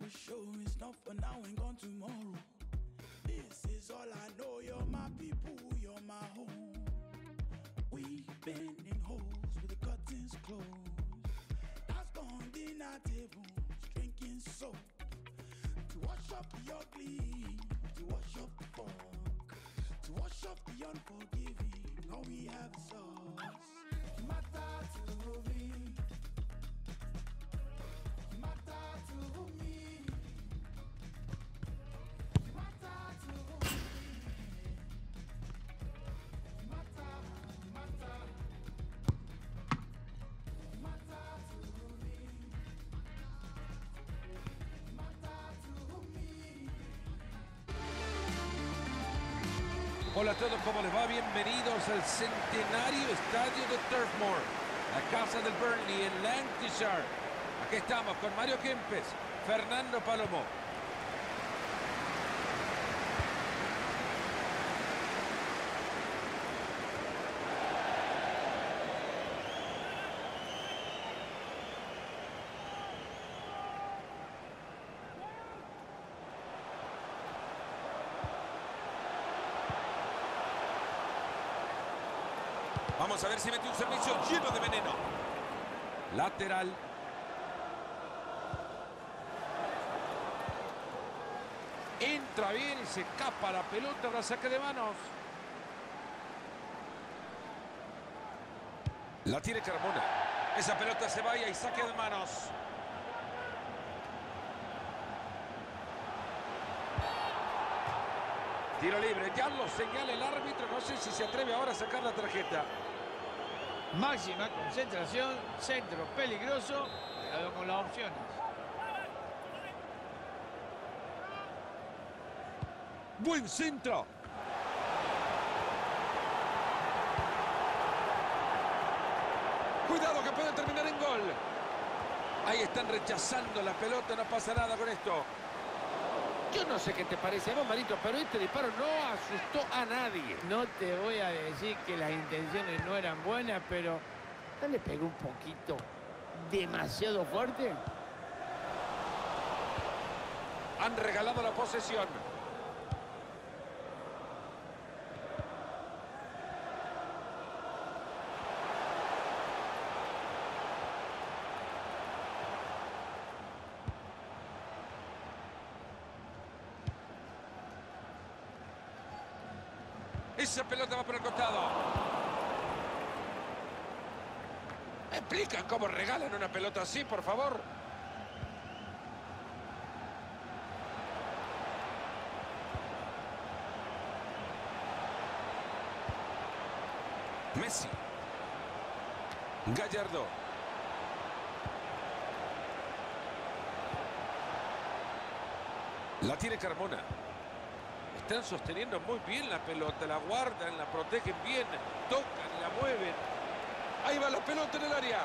show. It's not for now and gone tomorrow. This is all I know. You're my people, you're my home. We've been in holes with the curtains closed. That's gone dinner tables, drinking soap. To wash up the ugly, to wash up the funk, to wash up the unforgiving. All we have is us. Matter to me. Matter to me. Matter to me. Matter, matter. Matter to me. Matter to me. Hola a todos, ¿cómo les va? Bienvenidos al centenario estadio de Turf Moor, la casa del Burnley en Lancashire. Aquí estamos con Mario Kempes, Fernando Palomo. Vamos a ver si mete un servicio lleno de veneno. Lateral. Entra bien y se escapa la pelota, ahora saque de manos. La tiene Carmona. Esa pelota se vaya y saque de manos. Tiro libre, ya lo señala el árbitro, no sé si se atreve ahora a sacar la tarjeta. Máxima concentración, centro peligroso, cuidado con las opciones. Buen centro. Cuidado que puede terminar en gol. Ahí están rechazando la pelota, no pasa nada con esto. Yo no sé qué te parece a vos, Marito, pero este disparo no asustó a nadie. No te voy a decir que las intenciones no eran buenas, pero ¿no le pegó un poquito demasiado fuerte? Han regalado la posesión. Esa pelota va por el costado. ¿Me explican cómo regalan una pelota así, por favor? Messi. Gallardo. La tiene Carmona. Están sosteniendo muy bien la pelota, la guardan, la protegen bien, tocan, la mueven. Ahí va la pelota en el área.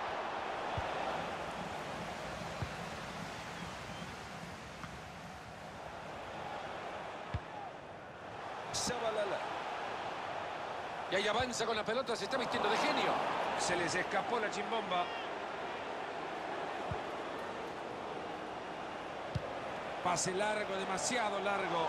Zabalala. Y ahí avanza con la pelota, se está vistiendo de genio. Se les escapó la chimbomba. Pase largo, demasiado largo.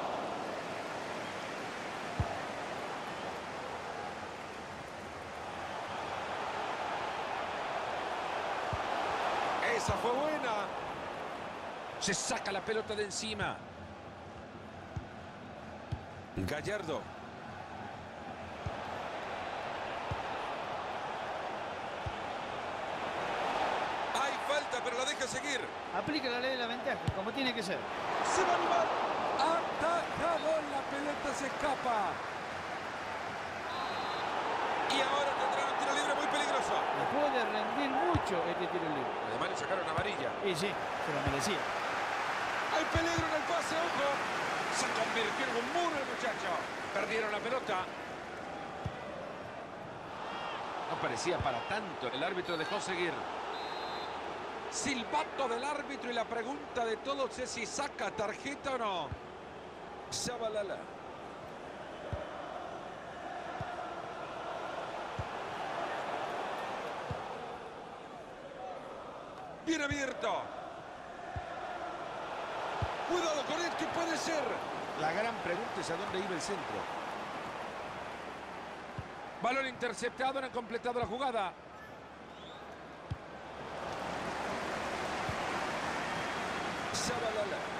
Esa fue buena. Se saca la pelota de encima. Gallardo. Hay falta, pero la deja seguir. Aplica la ley de la ventaja, como tiene que ser. Se va a animar. Atajado, la pelota se escapa. Y ahora tendrá un tiro libre muy peligroso. Le puede rendir mucho este tiro libre. Además le sacaron amarilla. Y sí, se lo merecía. Hay peligro en el pase, ojo. Se convirtió en un muro el muchacho. Perdieron la pelota. No parecía para tanto. El árbitro dejó seguir. Silbato del árbitro y la pregunta de todos es si saca tarjeta o no. Zabalala. Bien abierto. Cuidado con esto, y puede ser. La gran pregunta es a dónde iba el centro. Balón interceptado, no han completado la jugada. Shabalala.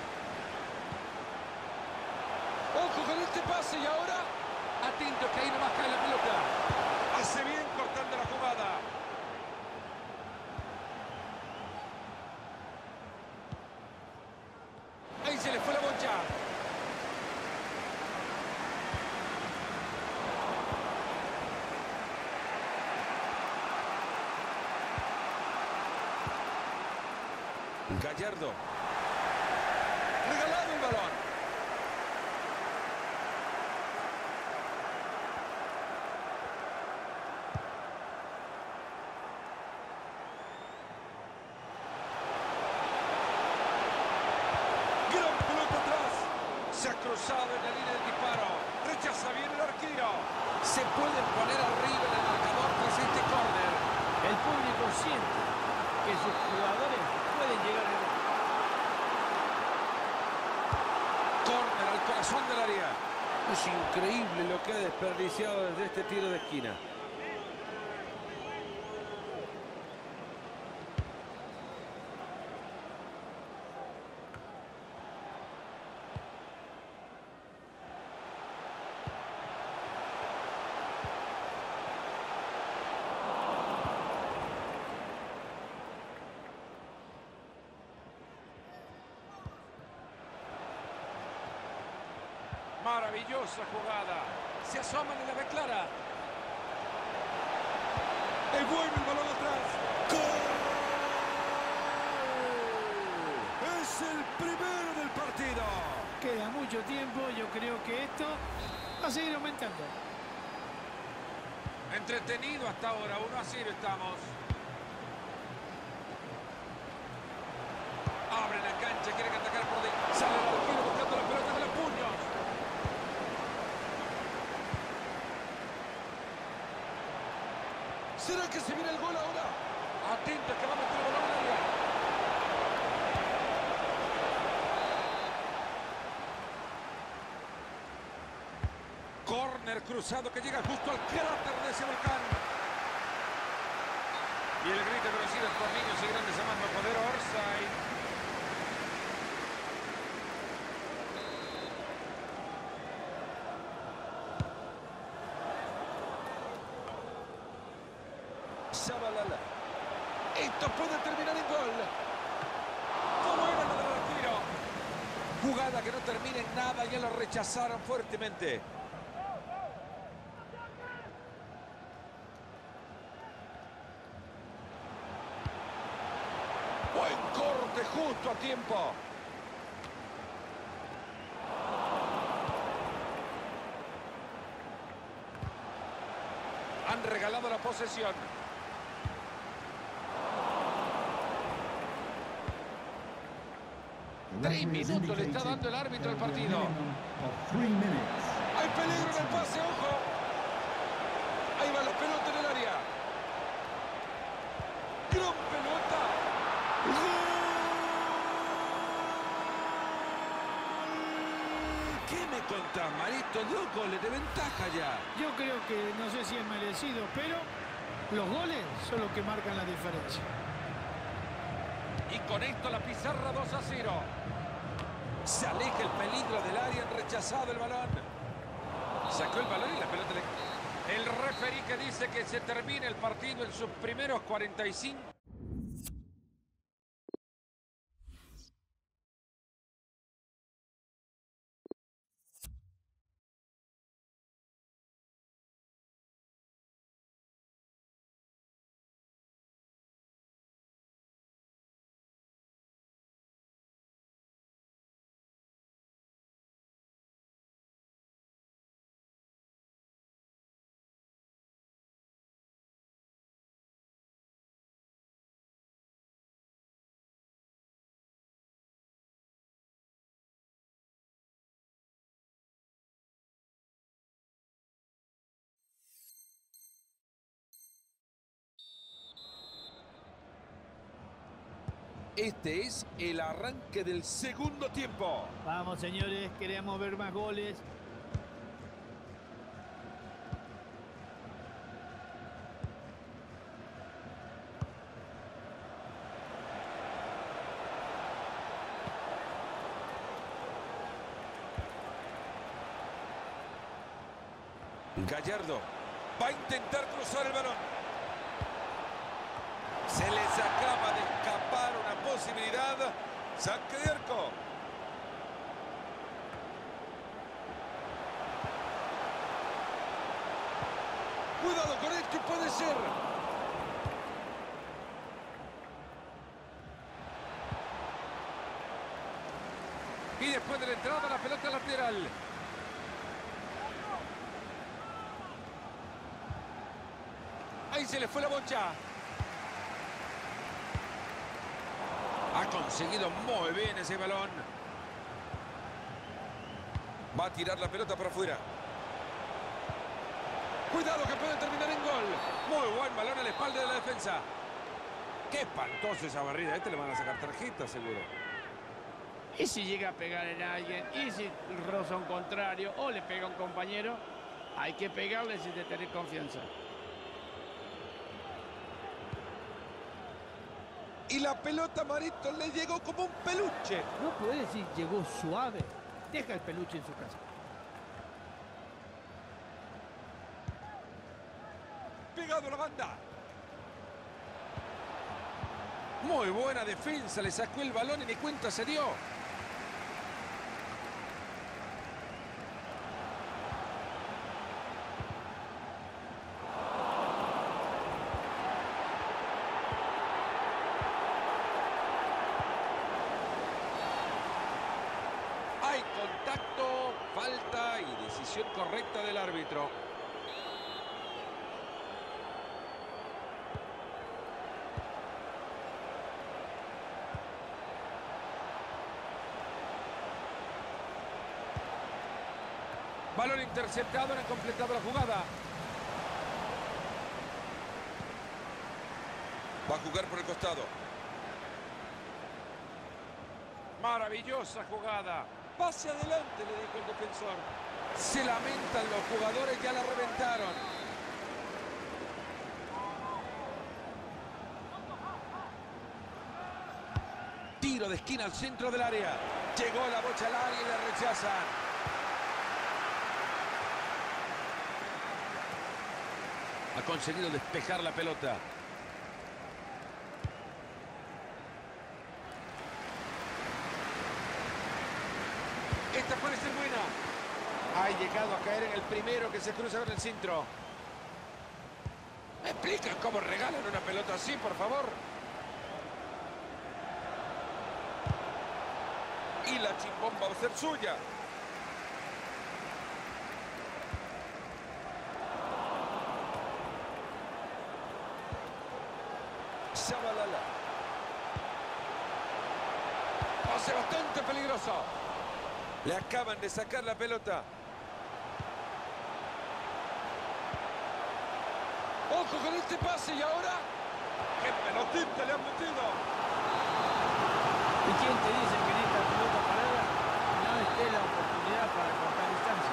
Ojo con este pase y ahora atento que ahí nomás cae la pelota. Hace bien cortando la jugada. Ahí se le fue la bocha. Gallardo. Regalado el balón. Gran pelota atrás. Se ha cruzado en la línea de disparo. Rechaza bien el arquero. Se pueden poner arriba en el marcador tras este córner. El público siente que sus jugadores pueden llegar a... Córner al corazón del área. Es increíble lo que ha desperdiciado desde este tiro de esquina. Maravillosa jugada. Se asoman y la ve clara. Es bueno el balón atrás. ¡Gol! Es el primero del partido. Queda mucho tiempo, yo creo que esto va a seguir aumentando. Entretenido hasta ahora, 1-0 estamos. Abren la cancha, quieren atacar por dentro. Sale el arquero buscando la pelota de los puños. ¿Será que se viene el gol ahora? Atento que va a meter el balón en el área. Córner cruzado que llega justo al cráter de ese volcán. Y el grito conocido por niños y grandes a más no poder, Orsay. Shabalala. Esto puede terminar en gol. ¿Cómo era la del arquero? Jugada que no termina en nada, ya lo rechazaron fuertemente. Buen corte justo a tiempo. Han regalado la posesión. 3 minutos le está dando el árbitro al partido. Hay peligro en el pase, ojo. Ahí va la pelota en el área. Gran pelota. ¡Gol! ¿Qué me contás, Marito? 2 goles de ventaja ya. Yo creo que no sé si es merecido, pero los goles son los que marcan la diferencia. Y con esto la pizarra 2-0. Se aleja el peligro del área, han rechazado el balón. Sacó el balón y la pelota le... El referí que dice que se termina el partido en sus primeros 45. Este es el arranque del segundo tiempo. Vamos, señores, queremos ver más goles. Gallardo va a intentar cruzar el balón. Se les acaba de escapar una posibilidad. Saque de arco. Cuidado con esto, puede ser. Y después de la entrada, la pelota lateral. Ahí se le fue la bocha. Ha conseguido muy bien ese balón. Va a tirar la pelota para afuera. Cuidado que puede terminar en gol. Muy buen balón a la espalda de la defensa. Qué espantosa esa barrida. A este le van a sacar tarjeta seguro. Y si llega a pegar en alguien, y si roza a un contrario o le pega a un compañero, hay que pegarle sin tener confianza. Y la pelota, Marito, le llegó como un peluche. No puede decir llegó suave. Deja el peluche en su casa. Pegado a la banda. Muy buena defensa. Le sacó el balón y ni cuenta se dio. Hay contacto, falta y decisión correcta del árbitro. Balón interceptado, no han completado la jugada. Va a jugar por el costado. Maravillosa jugada. Pase adelante, le dijo el defensor. Se lamentan los jugadores, ya la reventaron. Tiro de esquina al centro del área. Llegó la bocha al área y la rechazan. Ha conseguido despejar la pelota. Esta puede ser buena. Ha llegado a caer en el primero que se cruza con el centro. ¿Me explican cómo regalan una pelota así, por favor? Y la chimbón va a ser suya. Shabalala. Pase bastante peligroso. Le acaban de sacar la pelota. Ojo con este pase y ahora. ¡Qué pelotita le han metido! ¿Y quién te dice que en esta pelota parada no esté la oportunidad para cortar distancia?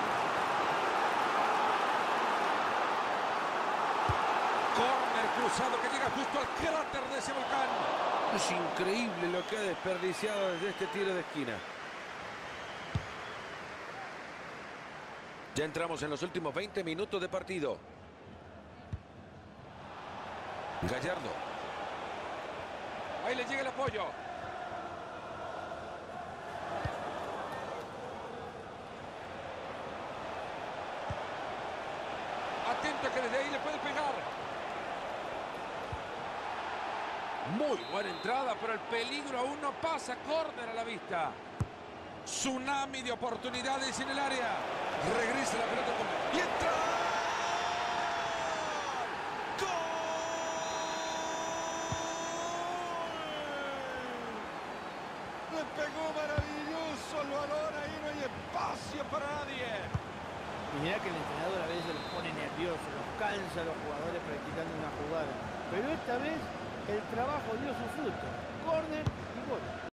Córner cruzado que llega justo al cráter de ese volcán. Es increíble lo que ha desperdiciado desde este tiro de esquina. Ya entramos en los últimos 20 minutos de partido. Gallardo. Ahí le llega el apoyo. Atento que desde ahí le puede pegar. Muy buena entrada, pero el peligro aún no pasa. Córner a la vista. Tsunami de oportunidades en el área. Regresa la pelota con... ¡Y entra! ¡Gol! Le pegó maravilloso el balón. Ahí no hay espacio para nadie. Y mirá que el entrenador a veces los pone nerviosos, los cansa a los jugadores practicando una jugada. Pero esta vez el trabajo dio su fruto. Córner y fútbol.